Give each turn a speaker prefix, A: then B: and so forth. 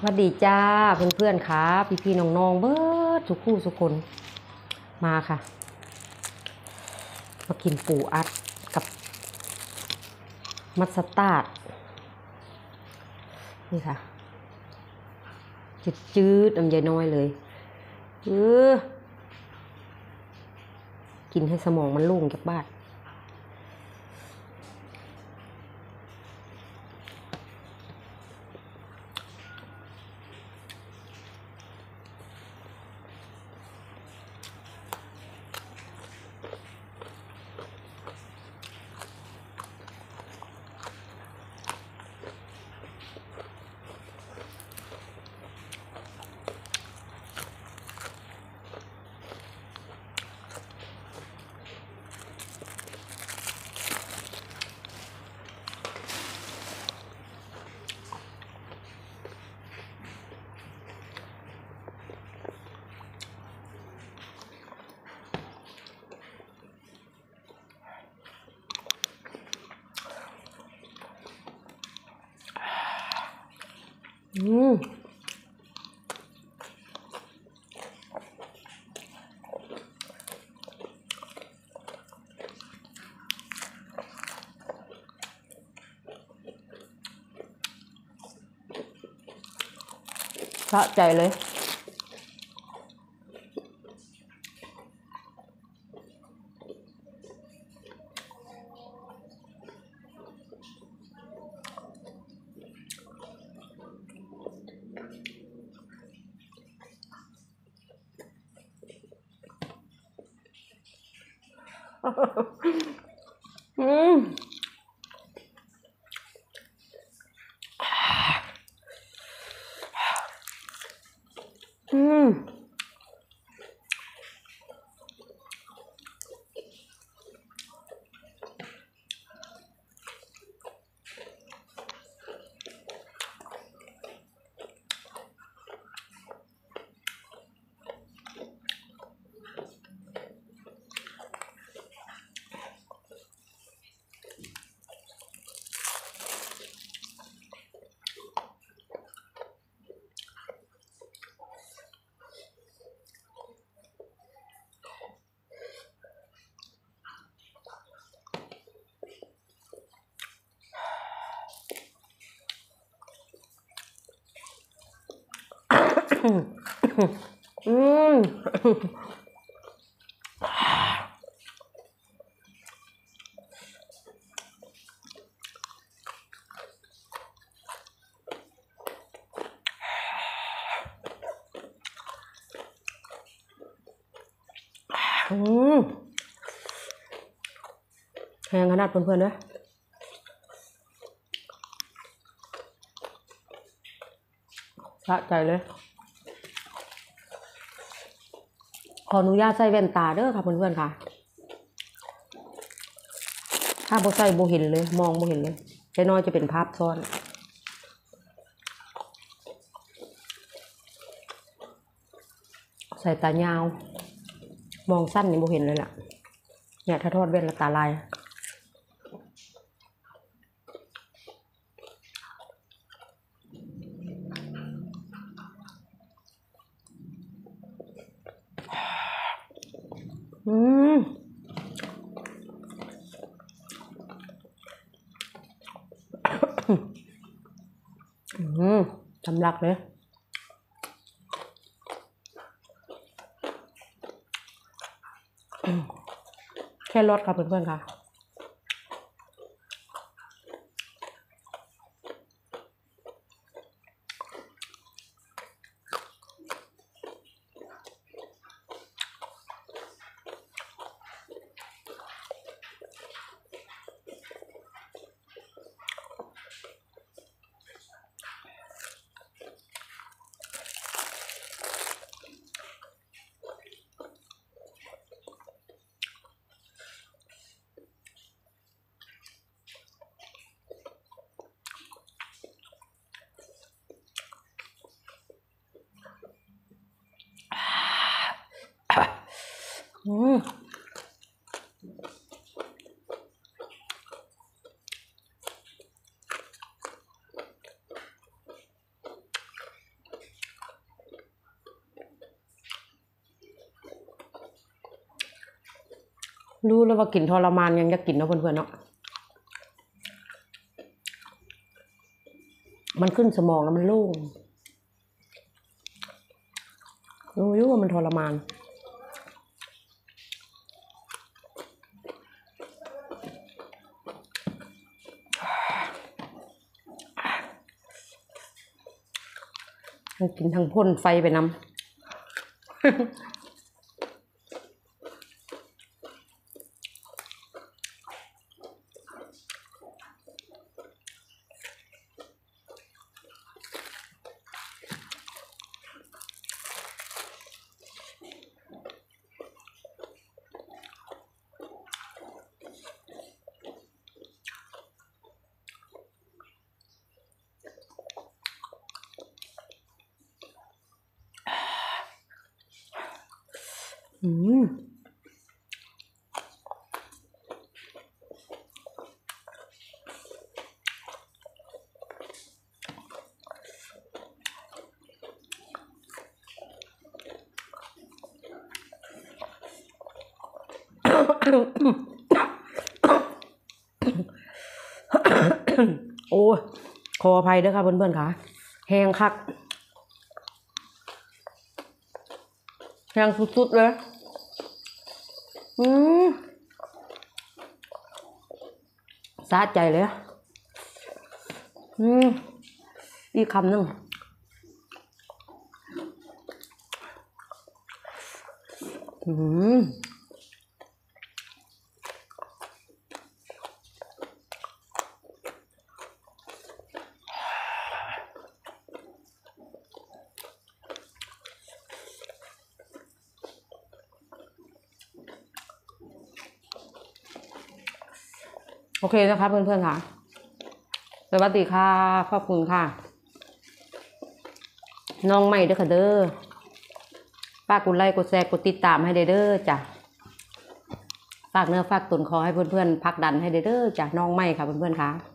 A: วัสดีจ้าเพื่อนๆค่ะพี่ๆน้องๆเบิดทุกคู่ทุกคนมาค่ะมากินปูอัดกับมัสตาร์ดนี่ค่ะจืดๆน้ำใยน้อยเลยกินให้สมองมันโล่งจากบ้านสะใจเลยแห้งขนาดเพื่อนๆด้วยสะใจเลยขออนุญาตใส่แว่นตาเด้อค่ะเพื่อนๆค่ะถ้าบ่ใส่บ่เห็นเลยมองบ่เห็นเลยแค่น้อยจะเป็นภาพซ้อนใส่ตายาวมองสั้นนี่บ่เห็นเลยล่ะเนี่ยถ้าทอดแว่นแล้วตาลายสำลักเลยแค่รสค่ะเพื่อนๆค่ะรู้แล้วว่ากินทรมานยังจะกินเนาะเพื่อนๆเนาะมันขึ้นสมองแล้วมันโล่งรู้อยู่ว่ามันทรมานกินทั้งพ่นไฟไปน้ำ อืมโอ้ขออภัยด้วยค่ะเพื่อนๆค่ะแห้งคักแห้งสุดๆเลยอืมสะใจเลยอีกคำหนึ่งโอเคนะคะเพื่อนๆค่ะสวัสดีค่ะขอบคุณค่ะน้องใหม่เด้อค่ะเด้อฝากกดไลค์กดแชร์กดติดตามให้เด้อจ้ะฝากเนื้อฝากตนขอให้เพื่อนๆพักดันให้เด้อจ้ะน้องใหม่ค่ะเพื่อนๆค่ะ